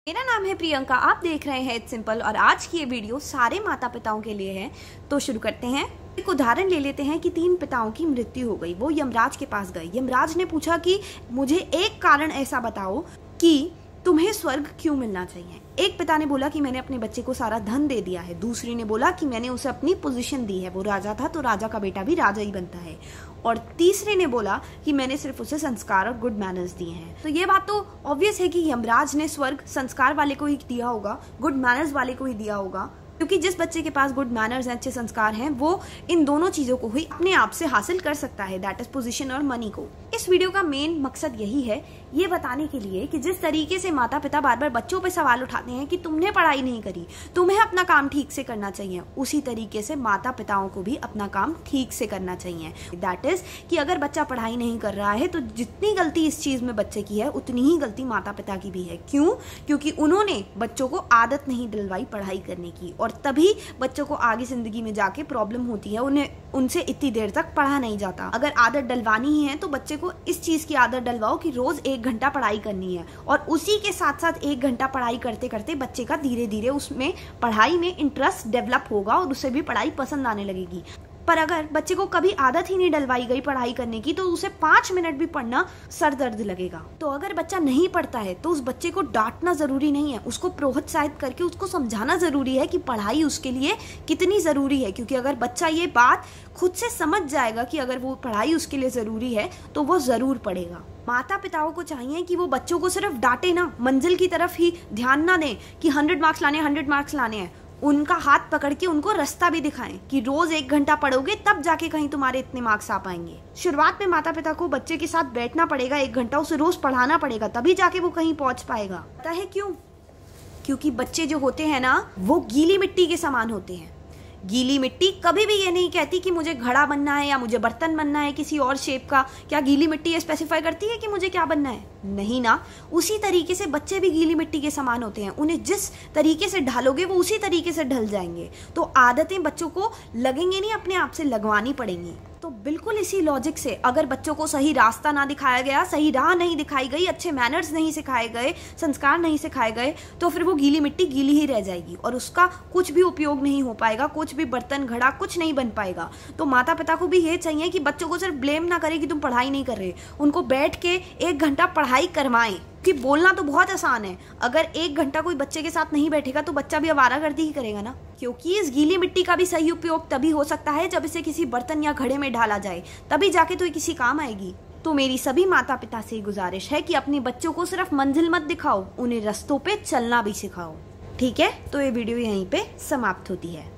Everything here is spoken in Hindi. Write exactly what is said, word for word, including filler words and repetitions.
मेरा नाम है प्रियंका, आप देख रहे हैं इट्स सिंपल और आज की ये वीडियो सारे माता पिताओं के लिए है। तो शुरू करते हैं। एक उदाहरण ले लेते हैं कि तीन पिताओं की मृत्यु हो गई। वो यमराज के पास गए। यमराज ने पूछा कि मुझे एक कारण ऐसा बताओ कि तुम्हें स्वर्ग क्यों मिलना चाहिए। एक पिता ने बोला कि मैंने अपने बच्चे को सारा धन दे दिया है। दूसरी ने बोला कि मैंने उसे अपनी पोजीशन दी है, वो राजा था तो राजा का बेटा भी राजा ही बनता है। और तीसरे ने बोला कि मैंने सिर्फ उसे संस्कार और गुड मैनर्स दिए हैं। तो ये बात तो ऑब्वियस है कि यमराज ने स्वर्ग संस्कार वाले को ही दिया होगा, गुड मैनर्स वाले को ही दिया होगा, क्योंकि जिस बच्चे के पास गुड मैनर्स हैं, अच्छे संस्कार हैं, वो इन दोनों चीजों को ही अपने आप से हासिल कर सकता है, दैट इज पोजीशन और मनी को। इस वीडियो का मेन मकसद यही है, ये बताने के लिए कि जिस तरीके से माता पिता बार बार बच्चों पे सवाल उठाते हैं कि तुमने पढ़ाई नहीं करी, तुम्हें अपना काम ठीक से करना चाहिए, उसी तरीके से माता पिताओं को भी अपना काम ठीक से करना चाहिए। दैट इज कि अगर बच्चा पढ़ाई नहीं कर रहा है तो जितनी गलती इस चीज में बच्चे की है उतनी ही गलती माता पिता की भी है। क्यों? क्योंकि उन्होंने बच्चों को आदत नहीं दिलवाई पढ़ाई करने की, और तभी बच्चों को आगे जिंदगी में जाके प्रॉब्लम होती है। उन्हें उनसे इतनी देर तक पढ़ा नहीं जाता। अगर आदत डलवानी ही है तो बच्चे को इस चीज की आदत डलवाओ कि रोज एक घंटा पढ़ाई करनी है, और उसी के साथ साथ एक घंटा पढ़ाई करते करते बच्चे का धीरे धीरे उसमें पढ़ाई में इंटरेस्ट डेवलप होगा और उसे भी पढ़ाई पसंद आने लगेगी। पर अगर बच्चे को कभी आदत ही नहीं डलवाई गई पढ़ाई करने की तो उसे पांच मिनट भी पढ़ना सर दर्द लगेगा। तो अगर बच्चा नहीं पढ़ता है तो उस बच्चे को डांटना जरूरी नहीं है, उसको प्रोत्साहित करके उसको समझाना जरूरी है कि पढ़ाई उसके लिए कितनी जरूरी है। क्योंकि अगर बच्चा ये बात खुद से समझ जाएगा कि अगर वो पढ़ाई उसके लिए जरूरी है तो वो जरूर पढ़ेगा। माता पिताओं को चाहिए कि वो बच्चों को सिर्फ डांटे ना, मंजिल की तरफ ही ध्यान ना दें कि हंड्रेड मार्क्स लाने हंड्रेड मार्क्स लाने हैं। उनका हाथ पकड़ के उनको रास्ता भी दिखाएं कि रोज एक घंटा पढ़ोगे तब जाके कहीं तुम्हारे इतने मार्क्स आ पाएंगे। शुरुआत में माता पिता को बच्चे के साथ बैठना पड़ेगा, एक घंटा उसे रोज पढ़ाना पड़ेगा, तभी जाके वो कहीं पहुंच पाएगा। पता है क्यों? क्योंकि बच्चे जो होते हैं ना, वो गीली मिट्टी के समान होते हैं। गीली मिट्टी कभी भी ये नहीं कहती कि मुझे घड़ा बनना है या मुझे बर्तन बनना है किसी और शेप का। क्या गीली मिट्टी ये स्पेसिफाई करती है कि मुझे क्या बनना है? नहीं ना। उसी तरीके से बच्चे भी गीली मिट्टी के समान होते हैं। उन्हें जिस तरीके से ढालोगे वो उसी तरीके से ढल जाएंगे। तो आदतें बच्चों को लगेंगे नहीं, अपने आप से लगवानी पड़ेंगी। तो बिल्कुल इसी लॉजिक से अगर बच्चों को सही रास्ता ना दिखाया गया, सही राह नहीं दिखाई गई, अच्छे मैनर्स नहीं सिखाए गए, संस्कार नहीं सिखाए गए, तो फिर वो गीली मिट्टी गीली ही रह जाएगी और उसका कुछ भी उपयोग नहीं हो पाएगा, कुछ भी बर्तन घड़ा कुछ नहीं बन पाएगा। तो माता पिता को भी ये चाहिए कि बच्चों को सिर्फ ब्लेम ना करे कि तुम पढ़ाई नहीं कर रहे, उनको बैठ के एक घंटा पढ़ाई करवाएं। कि बोलना तो बहुत आसान है, अगर एक घंटा कोई बच्चे के साथ नहीं बैठेगा तो बच्चा भी आवारागर्दी ही करेगा ना। क्योंकि इस गीली मिट्टी का भी सही उपयोग तभी हो सकता है जब इसे किसी बर्तन या घड़े में ढाला जाए, तभी जाके तो ये किसी काम आएगी। तो मेरी सभी माता पिता से गुजारिश है कि अपने बच्चों को सिर्फ मंजिल मत दिखाओ, उन्हें रास्तों पे चलना भी सिखाओ। ठीक है, तो ये वीडियो यहीं पे समाप्त होती है।